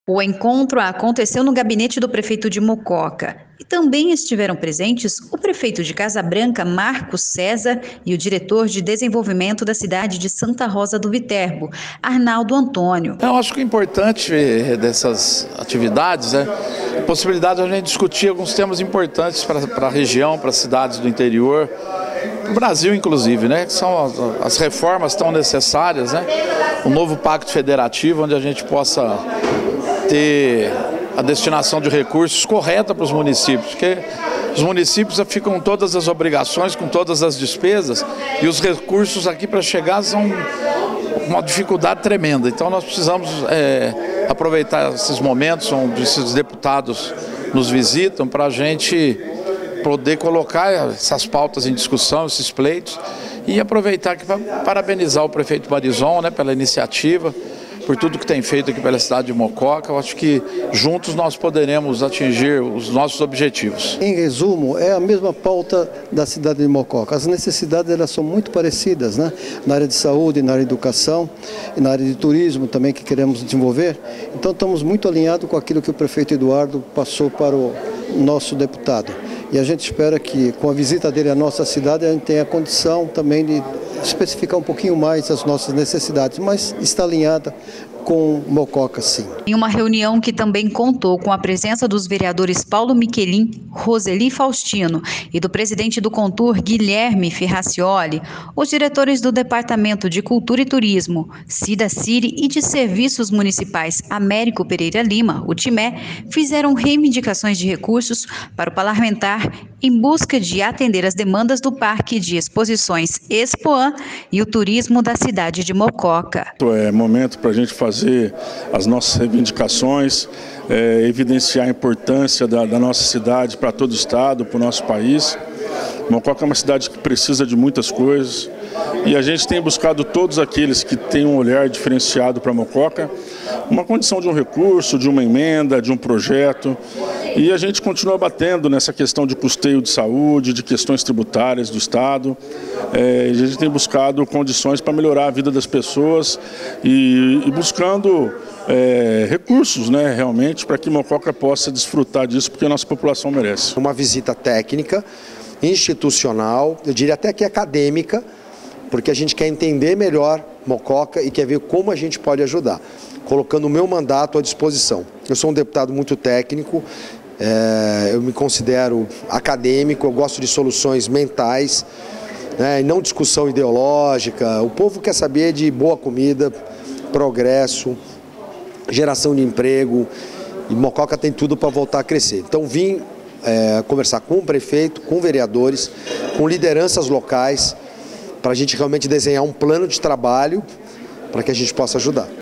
O encontro aconteceu no gabinete do prefeito de Mococa e também estiveram presentes o prefeito de Casa Branca, Marcos César, e o diretor de desenvolvimento da cidade de Santa Rosa do Viterbo, Arnaldo Antônio. Eu acho que o importante dessas atividades é a possibilidade de a gente discutir alguns temas importantes para a região, para as cidades do interior, para o Brasil inclusive, né? Que são as reformas tão necessárias, né? O novo pacto federativo, onde a gente possa ter a destinação de recursos correta para os municípios, porque os municípios ficam com todas as obrigações, com todas as despesas, e os recursos aqui para chegar são uma dificuldade tremenda. Então nós precisamos aproveitar esses momentos onde esses deputados nos visitam para a gente poder colocar essas pautas em discussão, esses pleitos, e aproveitar aqui para parabenizar o prefeito Barizon, né, pela iniciativa, por tudo que tem feito aqui pela cidade de Mococa. Eu acho que juntos nós poderemos atingir os nossos objetivos. Em resumo, é a mesma pauta da cidade de Mococa. As necessidades elas são muito parecidas, né? Na área de saúde, na área de educação e na área de turismo também que queremos desenvolver. Então estamos muito alinhados com aquilo que o prefeito Eduardo passou para o nosso deputado. E a gente espera que com a visita dele à nossa cidade a gente tenha a condição também de especificar um pouquinho mais as nossas necessidades, mas está alinhada com Mococa, sim. Em uma reunião que também contou com a presença dos vereadores Paulo Miquelin, Roseli Faustino e do presidente do Contur, Guilherme Ferracioli, os diretores do Departamento de Cultura e Turismo, Cida Ciri, e de Serviços Municipais, Américo Pereira Lima, o TIMÉ, fizeram reivindicações de recursos para o parlamentar em busca de atender as demandas do Parque de Exposições Expoan e o turismo da cidade de Mococa. É momento para a gente fazer as nossas reivindicações, evidenciar a importância da nossa cidade para todo o estado, para o nosso país. Mococa é uma cidade que precisa de muitas coisas e a gente tem buscado todos aqueles que têm um olhar diferenciado para Mococa, uma condição de um recurso, de uma emenda, de um projeto, e a gente continua batendo nessa questão de custeio de saúde, de questões tributárias do estado. A gente tem buscado condições para melhorar a vida das pessoas e buscando recursos, né, realmente, para que Mococa possa desfrutar disso, porque a nossa população merece. Uma visita técnica, institucional, eu diria até que acadêmica, porque a gente quer entender melhor Mococa e quer ver como a gente pode ajudar, colocando o meu mandato à disposição. Eu sou um deputado muito técnico, eu me considero acadêmico, eu gosto de soluções mentais, e não discussão ideológica. O povo quer saber de boa comida, progresso, geração de emprego, e Mococa tem tudo para voltar a crescer. Então vim conversar com o prefeito, com vereadores, com lideranças locais, para a gente realmente desenhar um plano de trabalho para que a gente possa ajudar.